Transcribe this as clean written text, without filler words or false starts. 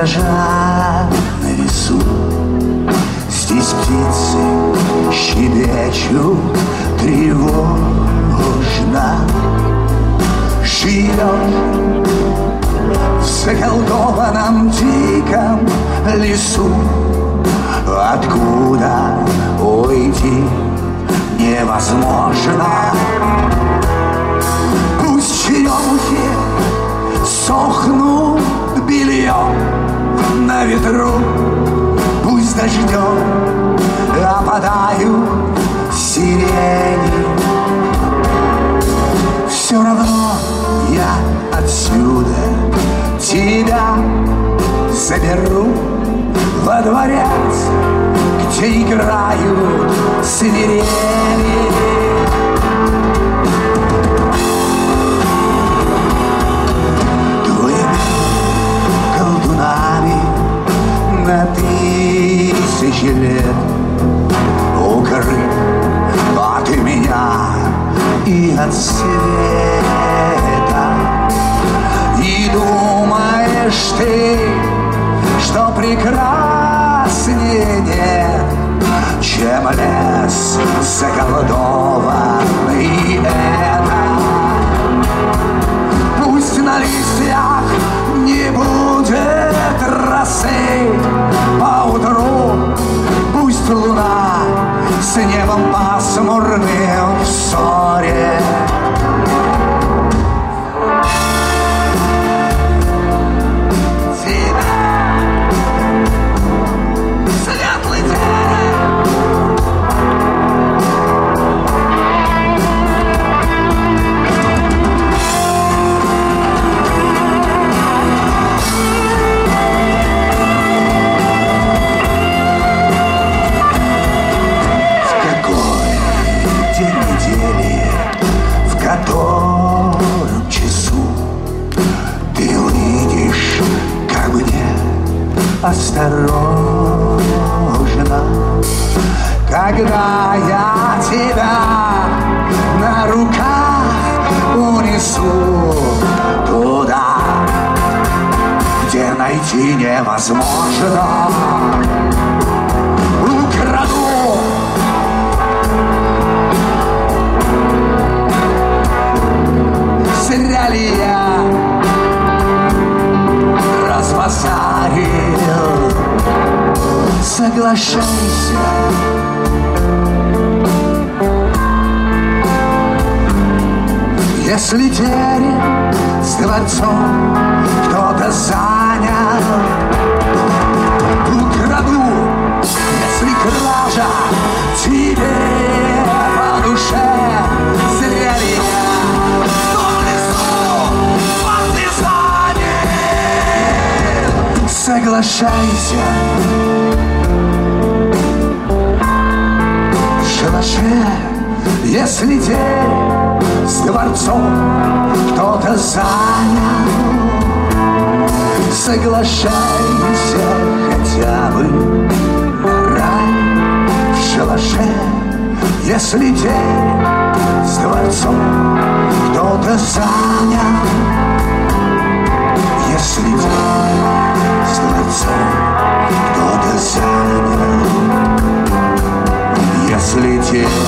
дрожат на весу. Здесь птицы щебечут тревожно. Живешь в заколдованном диком лесу, откуда уйти невозможно. Пусть черемухи сохнут бельем на ветру, пусть дождем опадают сирени. Все равно я отсюда тебя заберу во дворец, где играют свирели. Колдунами на тысячи лет укрыт от меня и от света. И думаешь ты, что прекраснее нет, чем лес заколдованный это. Пусть на листьях не будет росы поутру, пусть луна с небом пасмурным в ссоре. В котором часу ты увидишь ко мне осторожно, когда я тебя на руках унесу туда, где найти невозможно. Украду зря ли я разбазарил? Соглашайся. Если дверь с дворцом кто-то занял, украду, если кража тебе по душе. Зря ли я соглашайся. В шалаше, если дверь с дворцом кто-то занял, соглашайся хотя бы на рай. В шалаше, если дверь с дворцом кто-то занял, если дверь с дворцом кто-то занял, если дверь